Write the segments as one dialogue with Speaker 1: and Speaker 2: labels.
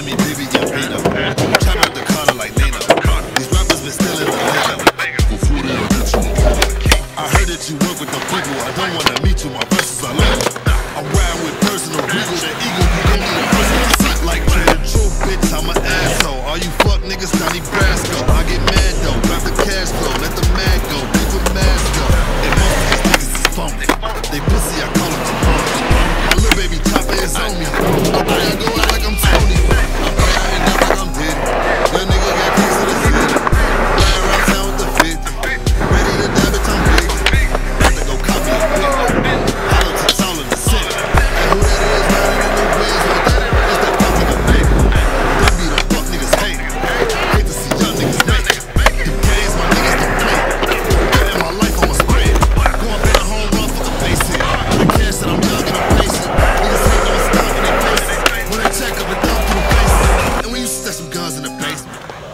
Speaker 1: me, baby, get paid up. Chop out the collar like Nana. These rappers been stealing the nigga. Before they get you. I heard that you work with the people. I don't wanna meet you, my verses are love. I'm riding with personal regal. The eagle, you gon' need a person to sit like true bitch, I'm an asshole. All you fuck niggas, Donnie Brasco. I get mad though, grab the cash flow, let the mad go, leave the mask go. And most of these niggas is phony. They pussy, I call them jabroni. My little baby chopper is on me. I pray I go out like I'm Tony. I pray I end up like I'm Diddy. That nigga got keys to the city. Fly around town with the 50. Ready to die, bitch, I'm big. About to go copy a quick. Hollow to tall in the city. And who that is riding in the wheels with that? It's that fuck nigga baby. That be the fuck niggas hate. Hate to see young niggas make it. The games my niggas don't play. In my life I'm a spread. Going for the home run for the base hit. The cash that I'm young and I'm patient. Niggas hate don't stop when they face it. When they check up and down through the face. And we used to stash some guns in the basement.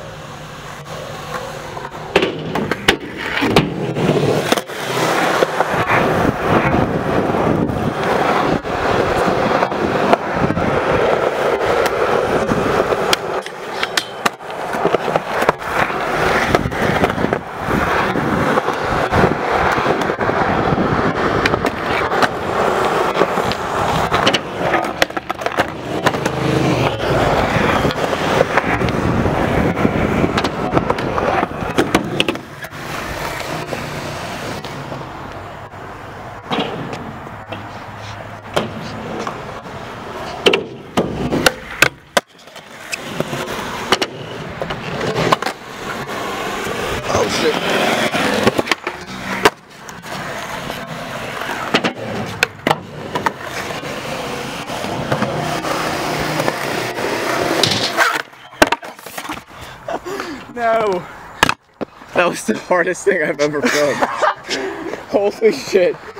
Speaker 1: Oh shit.
Speaker 2: No. That was the hardest thing I've ever filmed. Holy shit.